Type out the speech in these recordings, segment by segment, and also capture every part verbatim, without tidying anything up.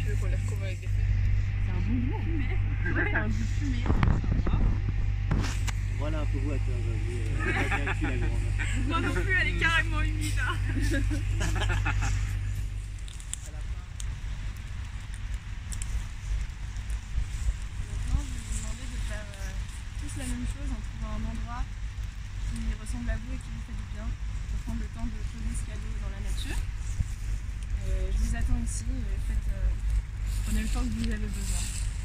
veux qu'on les recouvre avec des feuilles. C'est un bon goût. Fumé. Ouais, c'est un goût fumé. Voilà un peu boîte, hein, j'avoue. Elle a pas bien cuit, la grande. Moi non plus, elle est carrément humide. Hein. Maintenant, je vais vous demander de faire euh, tous la même chose en trouvant un endroit qui ressemble à vous et qui vous fait du bien pour prendre le temps de poser ce cadeau dans la nature. Euh, je vous attends ici et faites, euh, prenez le temps que vous avez besoin.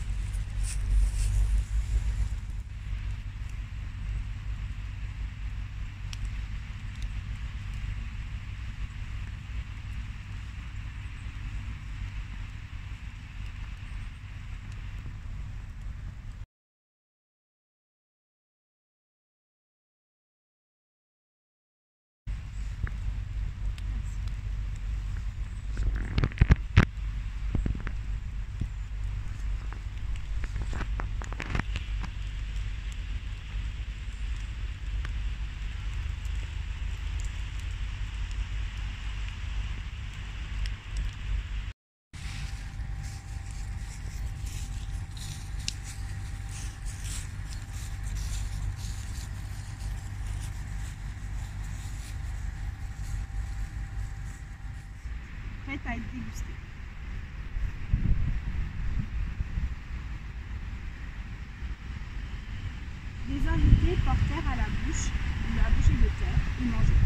Prête à être dégustée. Les invités portèrent à la bouche la bouchée de terre et mangèrent.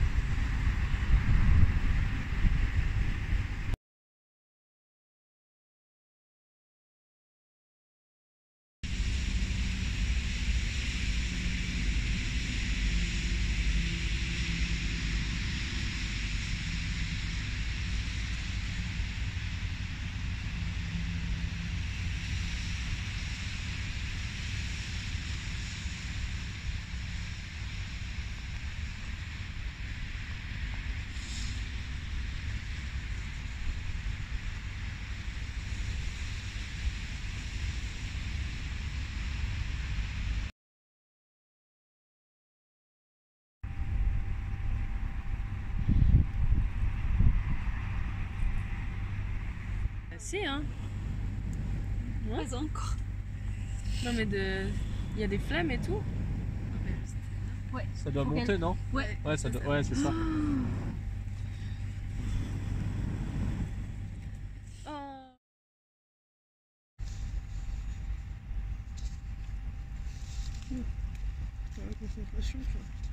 Si, hein. Ouais. Pas encore. Non mais de... il y a des flammes et tout. Ouais. Ça doit Faut monter, qu'elle- non? Ouais. Ouais, ça doit... ouais, c'est ça. Oh. La concentration, quoi.